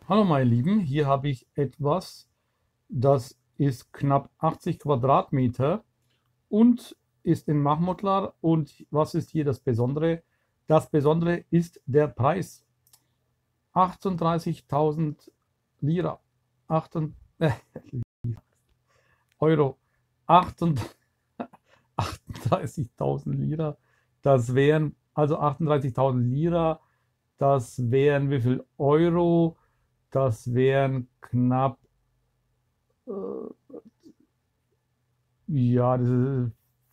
Hallo meine Lieben, hier habe ich etwas, das ist knapp 80 Quadratmeter und ist in Mahmutlar. Und was ist hier das Besondere? Das Besondere ist der Preis. 38.000 Lira. 8, Euro. 38.000 Lira. Das wären also 38.000 Lira. Das wären wie viel Euro? Das wären knapp ja, das ist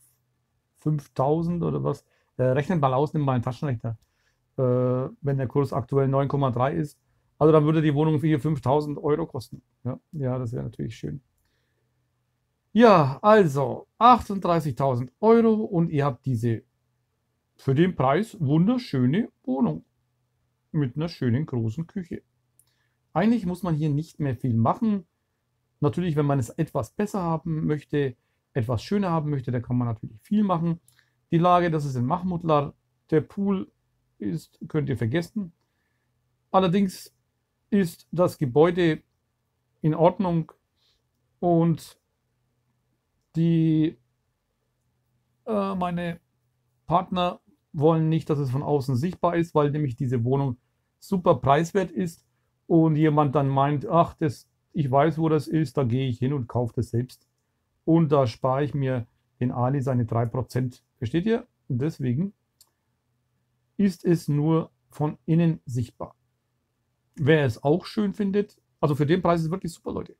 5.000 oder was. Rechnet mal aus, nimm mal einen Taschenrechner. Wenn der Kurs aktuell 9,3 ist. Also dann würde die Wohnung für hier 5.000 Euro kosten. Ja, ja, das wäre natürlich schön. Ja, also 38.000 Euro und ihr habt diese für den Preis wunderschöne Wohnung mit einer schönen großen Küche. Eigentlich muss man hier nicht mehr viel machen. Natürlich, wenn man es etwas besser haben möchte, etwas schöner haben möchte, dann kann man natürlich viel machen. Die Lage, das ist in Mahmudlar. Der Pool ist, könnt ihr vergessen. Allerdings ist das Gebäude in Ordnung und die, meine Partner wollen nicht, dass es von außen sichtbar ist, weil nämlich diese Wohnung super preiswert ist und jemand dann meint, ach, ich weiß, wo das ist, da gehe ich hin und kaufe das selbst. Und da spare ich mir den Ali seine 3%. Versteht ihr? Und deswegen ist es nur von innen sichtbar. Wer es auch schön findet, also für den Preis ist es wirklich super, Leute.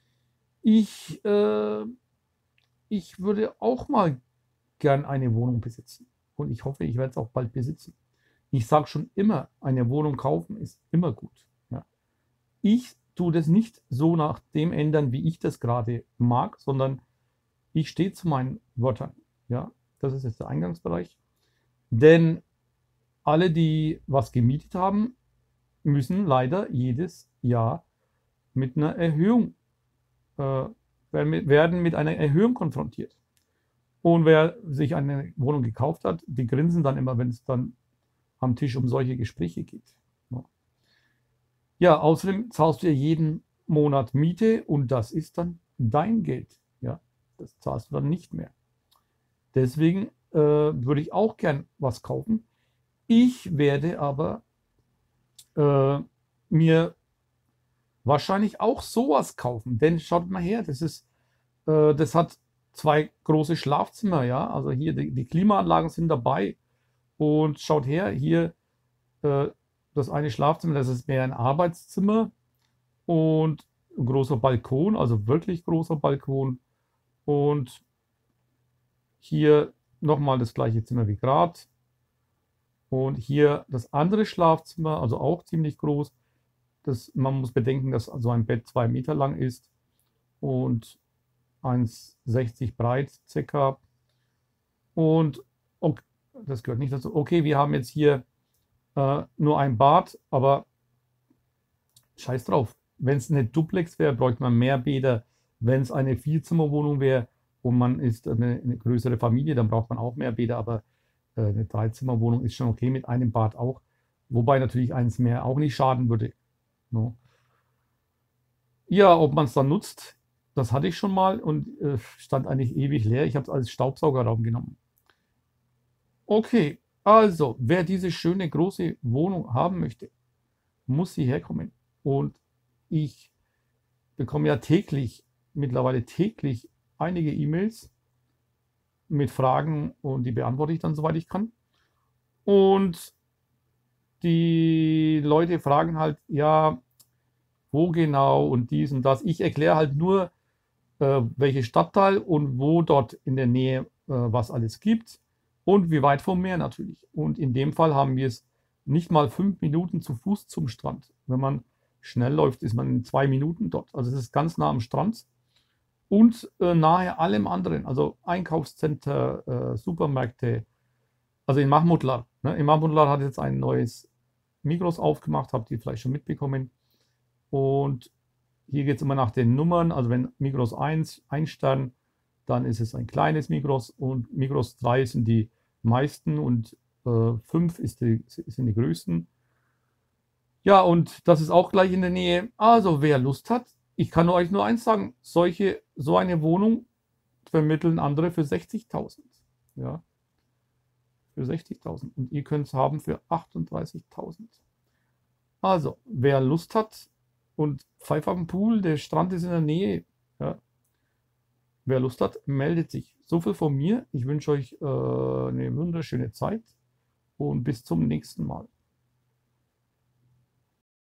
Ich, äh, ich würde auch mal gern eine Wohnung besitzen. Und ich hoffe, ich werde es auch bald besitzen. Ich sage schon immer, eine Wohnung kaufen ist immer gut. Ja. Ich tue das nicht so nach dem ändern, wie ich das gerade mag, sondern ich stehe zu meinen Wörtern. Ja, das ist jetzt der Eingangsbereich. Denn alle, die was gemietet haben, müssen leider jedes Jahr mit einer Erhöhung, äh, werden mit einer Erhöhung konfrontiert. Und wer sich eine Wohnung gekauft hat, die grinsen dann immer, wenn es dann am Tisch um solche Gespräche geht. Ja, außerdem zahlst du ja jeden Monat Miete und das ist dann dein Geld. Ja, das zahlst du dann nicht mehr. Deswegen würde ich auch gern was kaufen. Ich werde aber äh, mir wahrscheinlich auch sowas kaufen, denn schaut mal her, das hat zwei große Schlafzimmer, ja. Also hier die Klimaanlagen sind dabei und schaut her, hier äh, das eine Schlafzimmer, das ist mehr ein Arbeitszimmer und ein großer Balkon, also wirklich großer Balkon. Und hier nochmal das gleiche Zimmer wie gerade. Und hier das andere Schlafzimmer, also auch ziemlich groß. Man muss bedenken, dass so ein Bett 2 Meter lang ist und 1,60 breit circa. Und ok, das gehört nicht dazu. Okay, wir haben jetzt hier nur ein Bad, aber scheiß drauf. Wenn es eine Duplex wäre, bräuchte man mehr Bäder. Wenn es eine Vierzimmerwohnung wäre und man ist eine größere Familie, dann braucht man auch mehr Bäder. Aber eine Dreizimmerwohnung ist schon okay mit einem Bad auch. Wobei natürlich eins mehr auch nicht schaden würde. No. Ja, ob man es dann nutzt, das hatte ich schon mal und stand eigentlich ewig leer. Ich habe es als Staubsaugerraum genommen. Okay, also wer diese schöne große Wohnung haben möchte, muss hierher kommen. Und ich bekomme ja täglich, mittlerweile täglich, einige E-Mails mit Fragen und die beantworte ich dann, soweit ich kann. Und die Leute fragen halt, ja, wo genau und dies und das. Ich erkläre halt nur, welche Stadtteil und wo dort in der Nähe was alles gibt und wie weit vom Meer natürlich. Und in dem Fall haben wir es nicht mal 5 Minuten zu Fuß zum Strand. Wenn man schnell läuft, ist man in 2 Minuten dort. Also es ist ganz nah am Strand und nahe allem anderen, also Einkaufscenter, Supermärkte, also in Mahmudlar. Ne? In Mahmudlar hat jetzt ein neues Migros aufgemacht, habt ihr vielleicht schon mitbekommen. Und hier geht es immer nach den Nummern. Also wenn Migros 1 ein Stern, dann ist es ein kleines Migros und Migros 3 sind die meisten und 5 sind die größten. Ja, und das ist auch gleich in der Nähe. Also, wer Lust hat, ich kann euch nur eins sagen, so eine Wohnung vermitteln andere für 60.000. Ja, für 60.000. Und ihr könnt es haben für 38.000. Also, wer Lust hat und Pfeife am Pool, der Strand ist in der Nähe. Ja, wer Lust hat, meldet sich. So viel von mir. Ich wünsche euch eine wunderschöne Zeit und bis zum nächsten Mal.